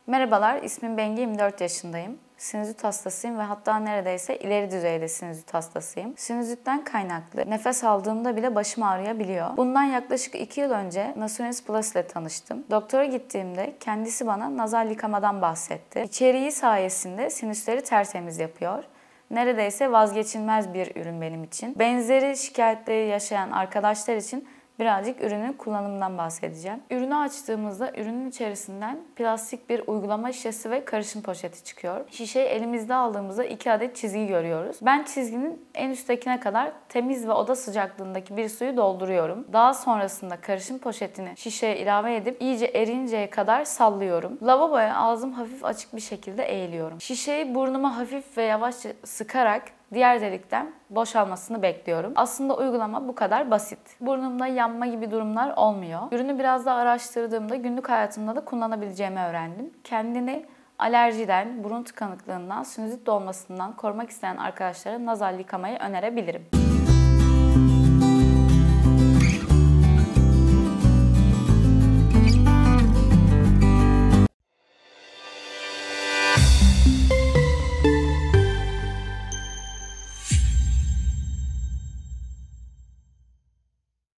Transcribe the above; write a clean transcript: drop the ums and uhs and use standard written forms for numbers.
Merhabalar, ismim Bengi, 24 yaşındayım. Sinüzit hastasıyım ve hatta neredeyse ileri düzeyde sinüzit hastasıyım. Sinüzitten kaynaklı nefes aldığımda bile başım ağrıyabiliyor. Bundan yaklaşık 2 yıl önce Nasonex Plus ile tanıştım. Doktora gittiğimde kendisi bana nazal yıkamadan bahsetti. İçeriği sayesinde sinüsleri tertemiz yapıyor. Neredeyse vazgeçilmez bir ürün benim için. Benzeri şikayetleri yaşayan arkadaşlar için birazcık ürünün kullanımından bahsedeceğim. Ürünü açtığımızda ürünün içerisinden plastik bir uygulama şişesi ve karışım poşeti çıkıyor. Şişeyi elimizde aldığımızda 2 adet çizgi görüyoruz. Ben çizginin en üsttekine kadar temiz ve oda sıcaklığındaki bir suyu dolduruyorum. Daha sonrasında karışım poşetini şişeye ilave edip iyice erinceye kadar sallıyorum. Lavaboya ağzım hafif açık bir şekilde eğiliyorum. Şişeyi burnuma hafif ve yavaşça sıkarak diğer delikten boşalmasını bekliyorum. Aslında uygulama bu kadar basit. Burnumda yanma gibi durumlar olmuyor. Ürünü biraz daha araştırdığımda günlük hayatımda da kullanabileceğimi öğrendim. Kendini alerjiden, burun tıkanıklığından, sinüzit dolmasından korumak isteyen arkadaşlara nazal yıkamayı önerebilirim.